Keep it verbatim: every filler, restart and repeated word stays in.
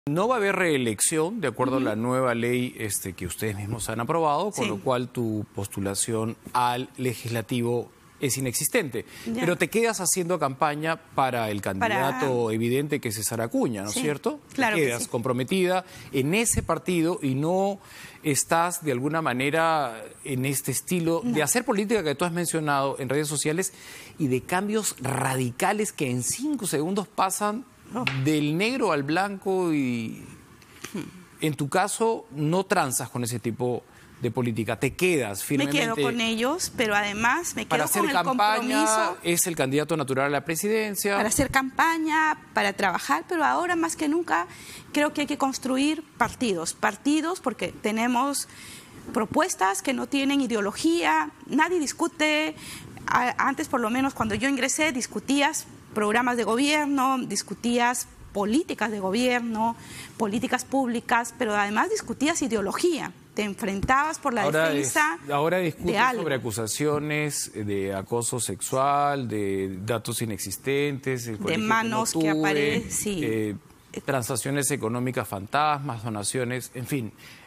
No va a haber reelección, de acuerdo Uh-huh. a la nueva ley este, que ustedes mismos han aprobado, con Sí. lo cual tu postulación al legislativo es inexistente. Ya. Pero te quedas haciendo campaña para el candidato Para... evidente que es César Acuña, ¿no es Sí, cierto? claro Te que quedas sí. comprometida en ese partido y no estás de alguna manera en este estilo No. de hacer política que tú has mencionado en redes sociales y de cambios radicales que en cinco segundos pasan Oh. del negro al blanco y en tu caso no transas con ese tipo de política, te quedas Me firmemente. quedo con ellos, pero además me Para quedo hacer con el campaña, compromiso es el candidato natural a la presidencia. para hacer campaña, para trabajar, pero ahora más que nunca creo que hay que construir partidos, partidos porque tenemos propuestas que no tienen ideología, nadie discute, a- antes por lo menos cuando yo ingresé discutías programas de gobierno, discutías políticas de gobierno, políticas públicas, pero además discutías ideología, te enfrentabas por la ahora defensa es- ahora discuten de algo. sobre acusaciones de acoso sexual, de datos inexistentes, el De colegio manos no que tuve, aparecen, sí. eh, transacciones económicas fantasmas, donaciones, en fin.